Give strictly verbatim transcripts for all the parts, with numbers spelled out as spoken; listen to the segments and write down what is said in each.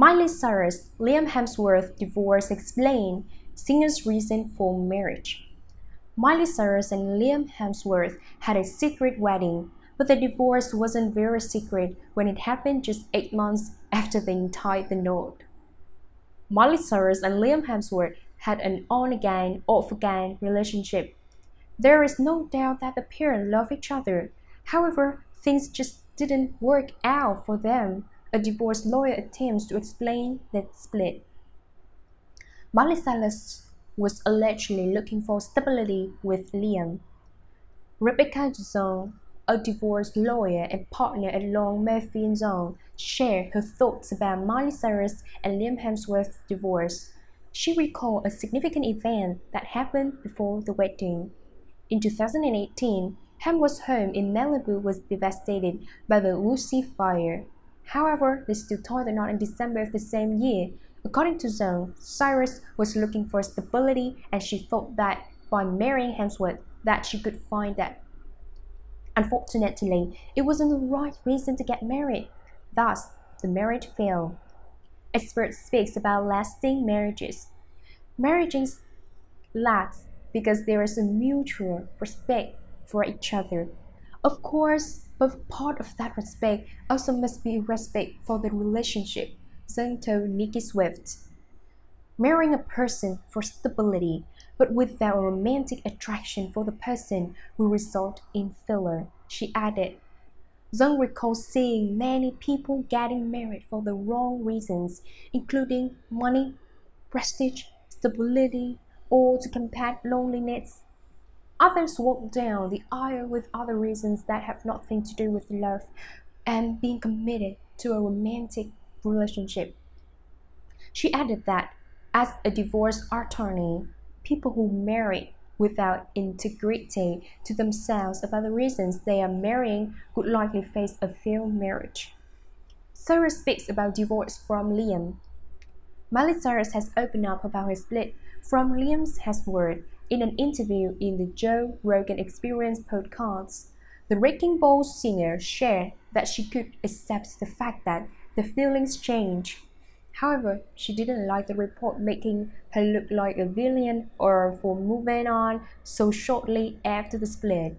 Miley Cyrus, Liam Hemsworth divorce explained singer's reason for marriage. Miley Cyrus and Liam Hemsworth had a secret wedding, but the divorce wasn't very secret when it happened just eight months after they tied the knot. Miley Cyrus and Liam Hemsworth had an on-again, off-again relationship. There is no doubt that the pair love each other. However, things just didn't work out for them. A divorce lawyer attempts to explain that split. Miley Cyrus was allegedly looking for stability with Liam. Rebecca Zhang, a divorce lawyer and partner at law Murphy and Zhang, shared her thoughts about Miley Cyrus and Liam Hemsworth's divorce. She recalled a significant event that happened before the wedding. In two thousand eighteen, Hemsworth's home in Malibu was devastated by the Uzi fire. However, they still tied the knot in December of the same year. According to Zhang, Cyrus was looking for stability and she thought that by marrying Hemsworth that she could find that. Unfortunately, it wasn't the right reason to get married. Thus, the marriage failed. Experts speak about lasting marriages. Marriages last because there is a mutual respect for each other. Of course, but part of that respect also must be respect for the relationship, Zhang told Nicki Swift. Marrying a person for stability, but without a romantic attraction for the person, will result in failure, she added. Zhang recalls seeing many people getting married for the wrong reasons, including money, prestige, stability, or to combat loneliness. Others walk down the aisle with other reasons that have nothing to do with love and being committed to a romantic relationship. She added that, as a divorce attorney, people who marry without integrity to themselves about the reasons they are marrying would likely face a failed marriage. Cyrus speaks about divorce from Liam. Miley Cyrus has opened up about her split from Liam Hemsworth in an interview in the Joe Rogan Experience podcast. The Wrecking Ball singer shared that she could accept the fact that the feelings change. However, she didn't like the report making her look like a villain or for moving on so shortly after the split.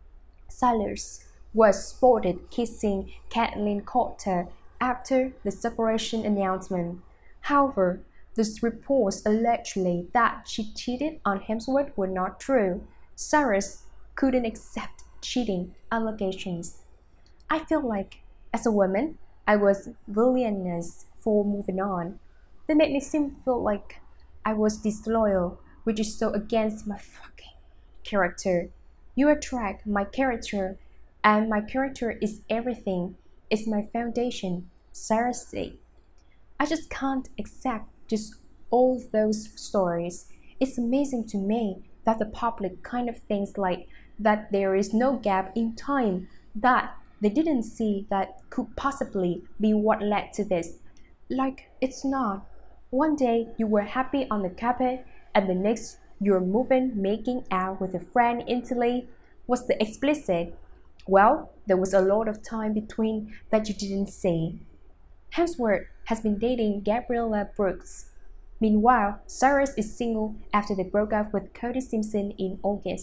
Cyrus was spotted kissing Kathleen Carter after the separation announcement. However, the reports allegedly that she cheated on Hemsworth were not true. Cyrus couldn't accept cheating allegations. I feel like, as a woman, I was villainous for moving on. They made me seem feel like I was disloyal, which is so against my fucking character. You attract my character, and my character is everything. It's my foundation, Cyrus said. I just can't accept just all those stories. It's amazing to me that the public kind of thinks like that there is no gap in time, that they didn't see that could possibly be what led to this. Like, it's not. One day you were happy on the carpet and the next you're moving, making out with a friend in Italy. Was the explicit? Well, there was a lot of time between that you didn't see. Hemsworth has been dating Gabriella Brooks. Meanwhile, Cyrus is single after they broke up with Cody Simpson in August.